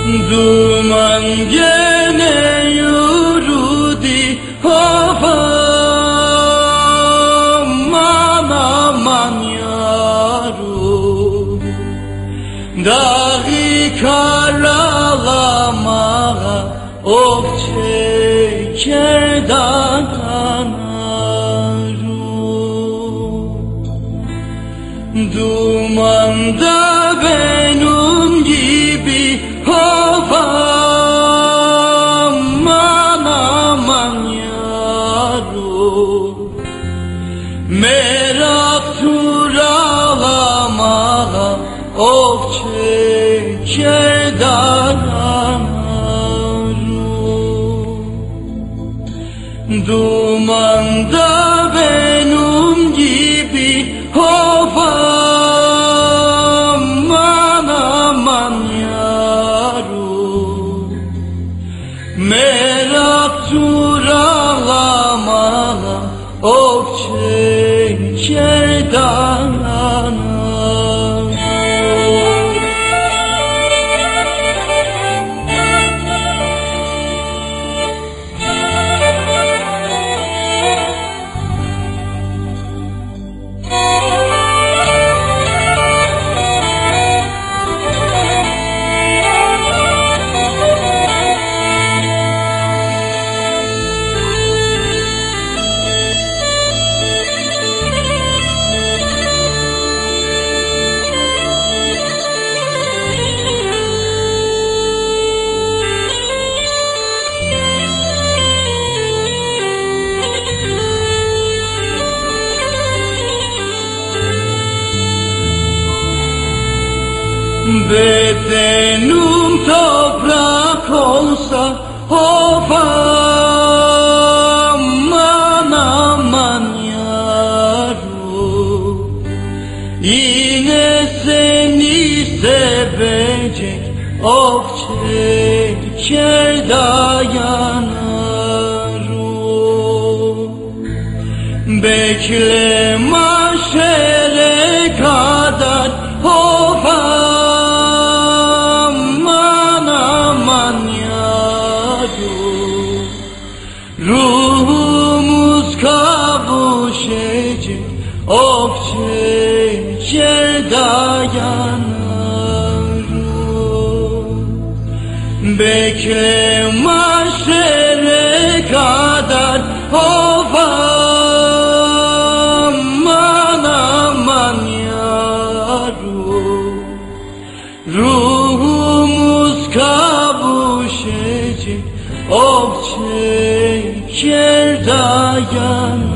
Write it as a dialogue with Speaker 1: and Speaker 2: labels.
Speaker 1: Duman gene yürüdü aman aman yarum, dağı karalamaya of çeker dayanarım. Dumanda benim gibi aman aman yarum, merak turalamaya of çeker dayanarım. Dumanda benim gibi aman aman yarum, merak turalamaya of çeker dayanarım. Bedenim toprak olsa of aman aman yarum, yine seni sevecek of çeker dayanarım. Bekle mahşere kadar of ruhumuz kavuşacak of çeker dayanarım. Bekle mahşere kadar of aman aman yarum, ruhumuz kavuşacak of çeker dayan.